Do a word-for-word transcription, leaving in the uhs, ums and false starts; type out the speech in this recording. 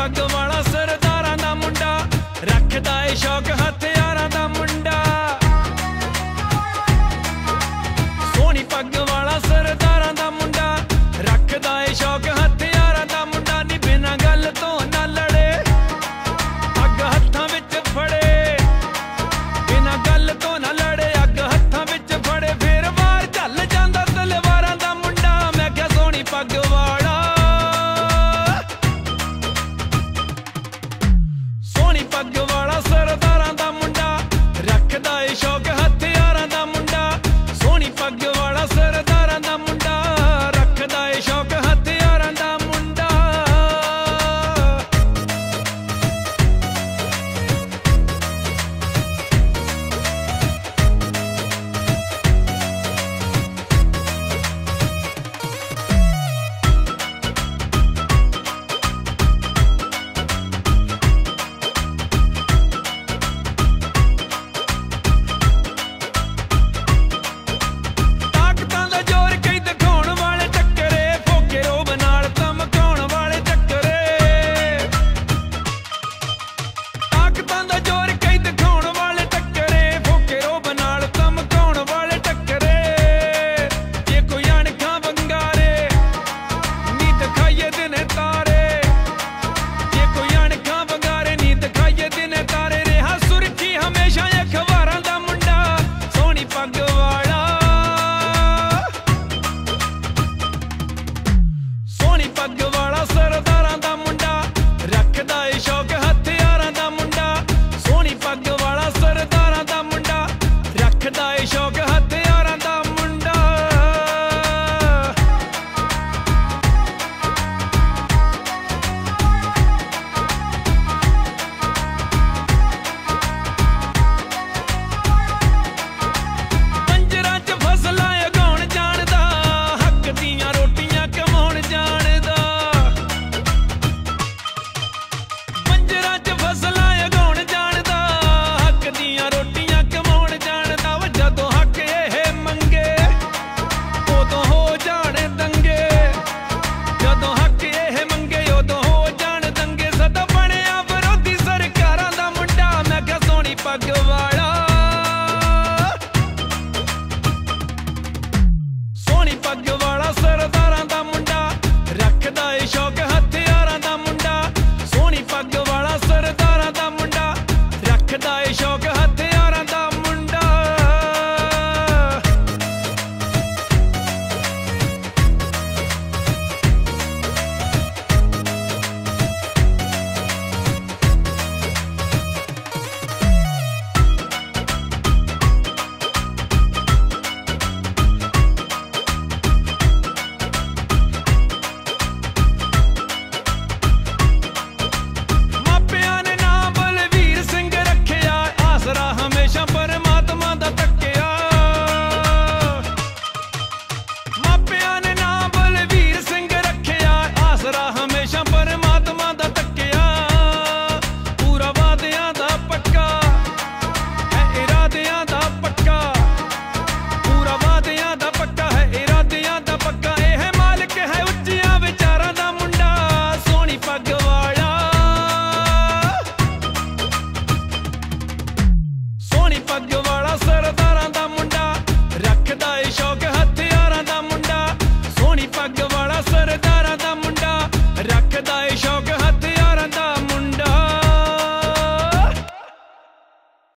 पग वाला सरदारां दा मुंडा रखदा ए शौक हथियारां दा मुंडा सोहनी पग वाला सरदारां दा मुंडा रखदा ए शौक हथियारां दा मुंडा नी बिना गल तो ना लड़े अग हत्थां विच फड़े बिना गल तो ना लड़े अग हत्थां विच फड़े फिर वार झल जांदा तलवारां दा मुंडा मैं क्या सोहनी पग वाला पग वाला सरदारां दा मुंडा रखदा ए शौक हथियारां दा मुंडा सोहनी पग वाला सरदारां दा मुंडा रखदा ए शौक हथियारां दा मुंडा पग वाला सरदार